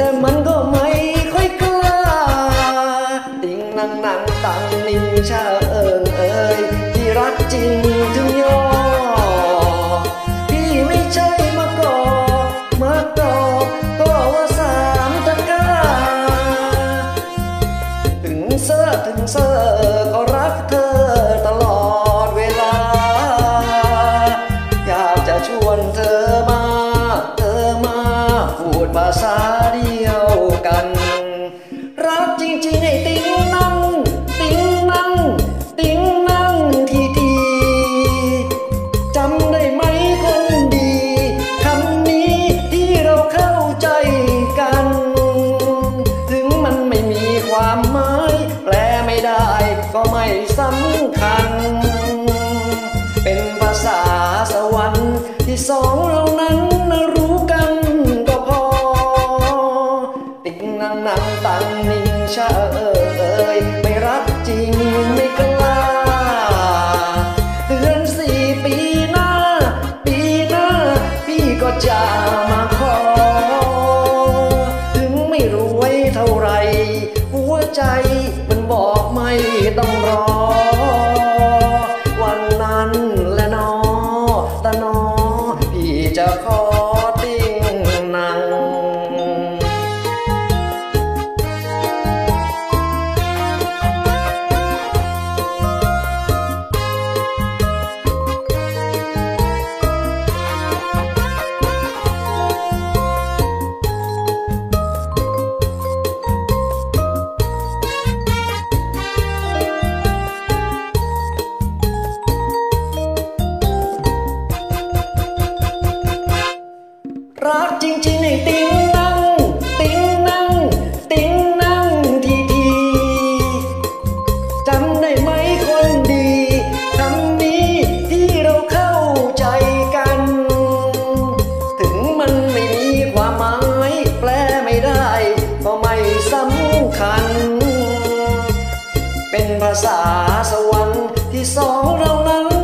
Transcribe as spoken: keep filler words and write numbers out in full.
แต่มันก็ไม่ค่อยกล้าติงนังนังตังนิงชาเอิงเอ่ยที่รักจริงถึงยอพี่ไม่ใช่มาก่อมาก่อก็ว่าสามตะกาถึงเสื้อถึงเสื้อก็รักเธอตลอดเวลาอยากจะชวนเธอมาเธอมาพูดภาษาเดียวกันรักจริงๆไอ้ติ๊งนั่งติ๊งนั่งติ๊งนั่งทีทีจำได้ไหมคนดีคำนี้ที่เราเข้าใจกันถึงมันไม่มีความหมายแปลไม่ได้ก็ไม่สำคัญเป็นภาษาสวรรค์ที่สองเรานั้นรู้กันก็พอติ๊งนังนังตังนิงชาเอ่ยไม่รักจริงไม่กล้าเดือนสี่ปีหน้าปีหน้าพี่ก็จะมาขอถึงไม่รวยเท่าไรหัวใจมันบอกไม่ต้องรอวันนั้นแหละนอตะนอพี่จะขอติ๊งนังรักจริงๆไอ้ติ๊งนั่งติ๊งนั่งติ๊งนั่งทีทีจำได้ไหมคนดีคำนี้ที่เราเข้าใจกันถึงมันไม่มีความหมายแปลไม่ได้ก็ไม่สำคัญเป็นภาษาสวรรค์ที่สองเรานั้น